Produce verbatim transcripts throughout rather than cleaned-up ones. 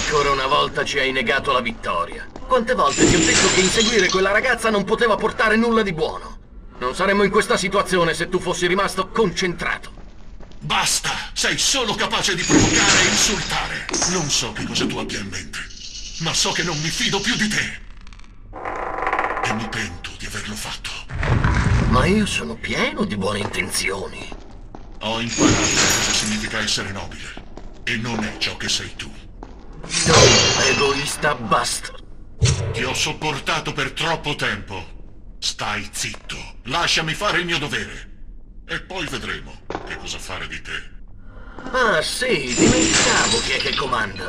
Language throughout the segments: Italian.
Ancora una volta ci hai negato la vittoria. Quante volte ti ho detto che inseguire quella ragazza non poteva portare nulla di buono? Non saremmo in questa situazione se tu fossi rimasto concentrato. Basta! Sei solo capace di provocare e insultare. Non so che cosa tu abbia in mente, ma so che non mi fido più di te. E mi pento di averlo fatto. Ma io sono pieno di buone intenzioni. Ho imparato cosa significa essere nobile. E non è ciò che sei tu. Tu, egoista bastard. Ti ho sopportato per troppo tempo. Stai zitto. Lasciami fare il mio dovere. E poi vedremo che cosa fare di te. Ah sì, dimenticavo chi è che comanda.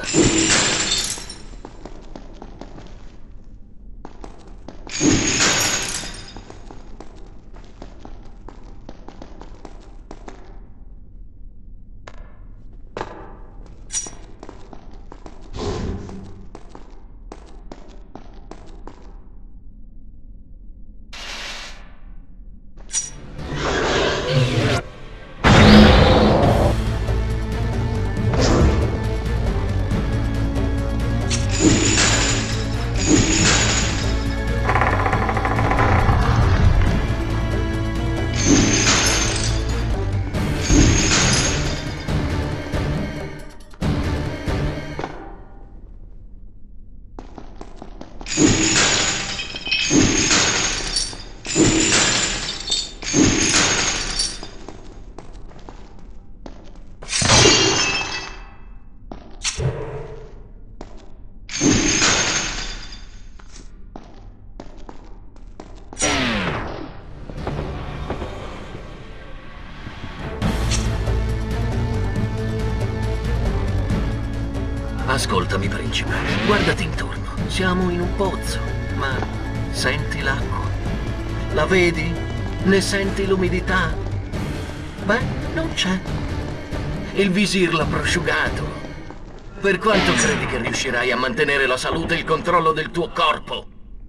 Ascoltami, principe. Guardati intorno. Siamo in un pozzo, ma senti l'acqua? La vedi? Ne senti l'umidità? Beh, non c'è. Il visir l'ha prosciugato. Per quanto credi che riuscirai a mantenere la salute e il controllo del tuo corpo?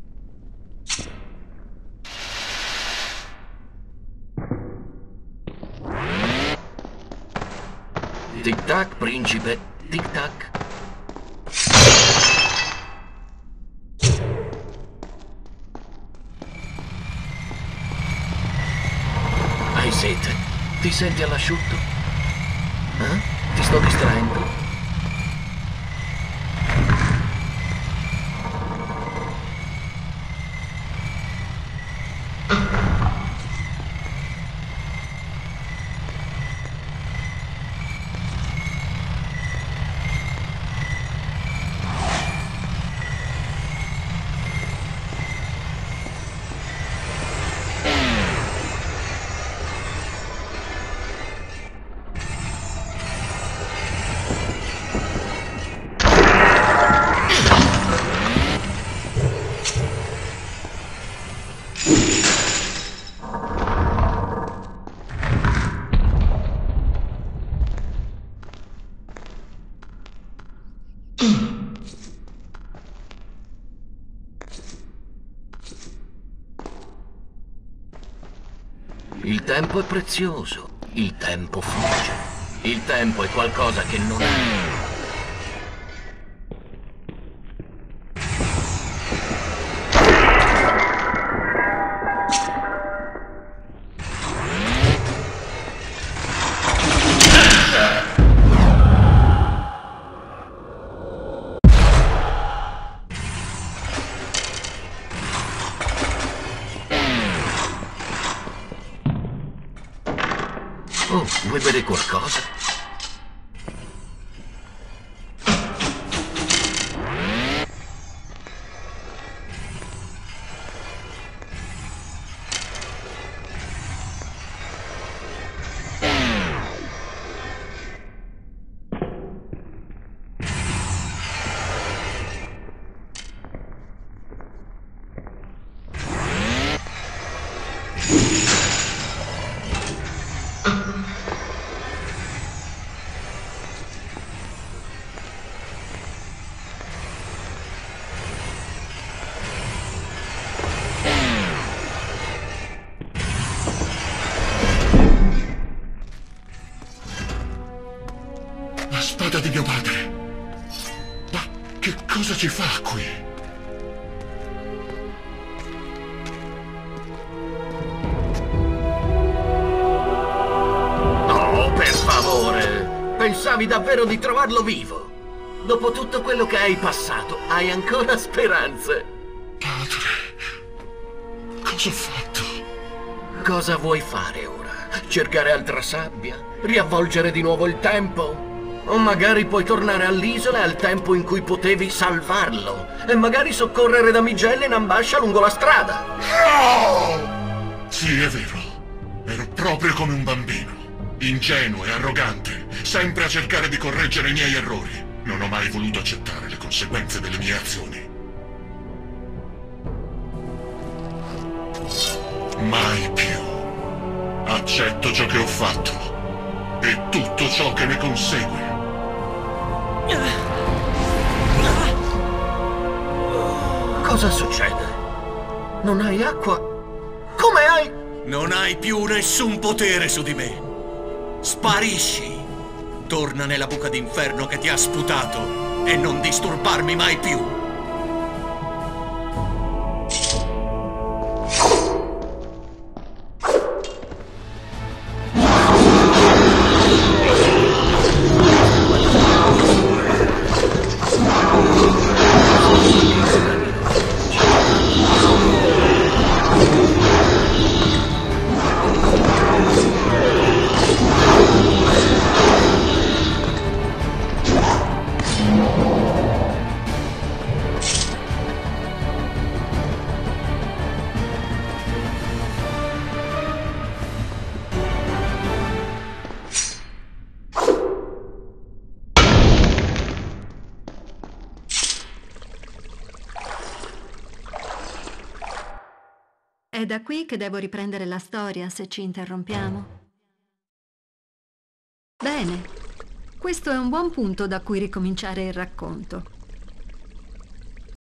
Tic-tac, principe. Tic-tac. Hai sete? Ti senti all'asciutto? Eh? Ti sto distraendo? Il tempo è prezioso, il tempo fugge. Il tempo è qualcosa che non è. Oh, vuoi bere qualcosa? La spada di mio padre. Ma Che cosa ci fa qui? Oh, per favore! Pensavi davvero di trovarlo vivo? Dopo tutto quello che hai passato, hai ancora speranze? Padre, cosa ho fatto? Cosa vuoi fare ora? Cercare altra sabbia? Riavvolgere di nuovo il tempo? O magari puoi tornare all'isola al tempo in cui potevi salvarlo e magari soccorrere damigelle in ambascia lungo la strada? No! Sì, è vero. Ero proprio come un bambino. Ingenuo e arrogante, sempre a cercare di correggere i miei errori. Non ho mai voluto accettare le conseguenze delle mie azioni. Mai più. Accetto ciò che ho fatto e tutto ciò che ne consegue. Cosa succede? Non hai acqua? Come hai... Non hai più nessun potere su di me. Sparisci. Torna nella buca d'inferno che ti ha sputato e non disturbarmi mai più. È da qui che devo riprendere la storia se ci interrompiamo. Bene, questo è un buon punto da cui ricominciare il racconto.